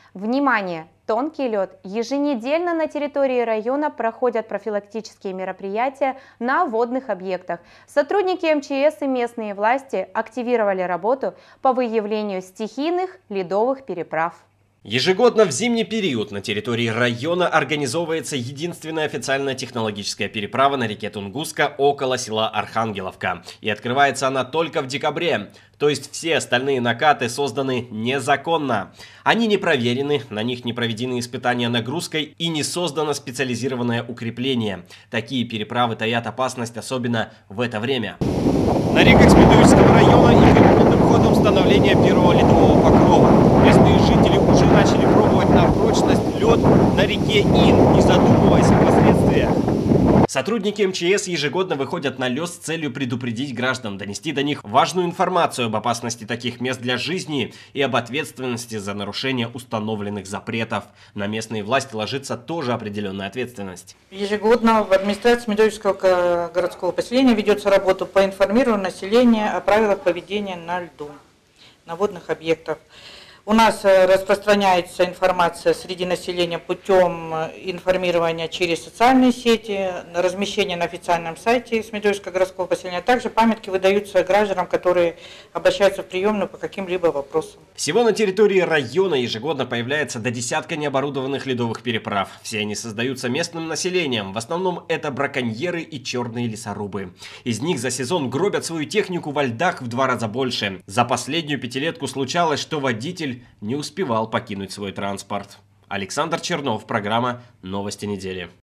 Внимание! Тонкий лед. Еженедельно на территории района проходят профилактические мероприятия на водных объектах. Сотрудники МЧС и местные власти активировали работу по выявлению стихийных ледовых переправ. Ежегодно в зимний период на территории района организовывается единственная официальная технологическая переправа на реке Тунгуска около села Архангеловка. И открывается она только в декабре. То есть все остальные накаты созданы незаконно. Они не проверены, на них не проведены испытания нагрузкой и не создано специализированное укрепление. Такие переправы таят опасность, особенно в это время. На реках Смедовического района идет полным ходом становление первого ледового покрова. Местные жители уже начали пробовать на прочность лед на реке Ин, не задумываясь о последствиях. Сотрудники МЧС ежегодно выходят на лед с целью предупредить граждан, донести до них важную информацию об опасности таких мест для жизни и об ответственности за нарушение установленных запретов. На местные власти ложится тоже определенная ответственность. Ежегодно в администрации Смедовического городского поселения ведется работа по информированию населения о правилах поведения на льду, на водных объектах. У нас распространяется информация среди населения путем информирования через социальные сети, размещения на официальном сайте Смедовического городского поселения. Также памятки выдаются гражданам, которые обращаются в приемную по каким-либо вопросам. Всего на территории района ежегодно появляется до десятка необорудованных ледовых переправ. Все они создаются местным населением. В основном это браконьеры и черные лесорубы. Из них за сезон гробят свою технику во льдах в 2 раза больше. За последнюю пятилетку случалось, что водитель не успевал покинуть свой транспорт. Александр Чернов, программа «Новости недели».